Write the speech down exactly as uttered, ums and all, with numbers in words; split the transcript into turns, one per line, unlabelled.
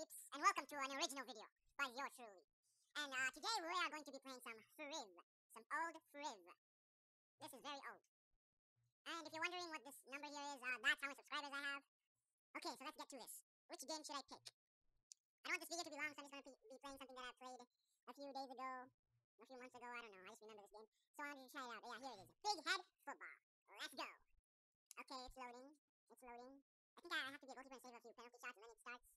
peeps, and welcome to an original video by yours truly. And uh, today we are going to be playing some Friv, some old Friv. This is very old. And if you're wondering what this number here is, uh, that's how many subscribers I have. Okay, so let's get to this. Which game should I pick? I don't want this video to be long, so I'm just going to be playing something that I played a few days ago, a few months ago, I don't know, I just remember this game. So I'm going to try it out. Yeah, here it is. Big Head Football. Let's go. Okay, it's loading. It's loading. I think I have to be able to and save a few penalty shots and then it starts.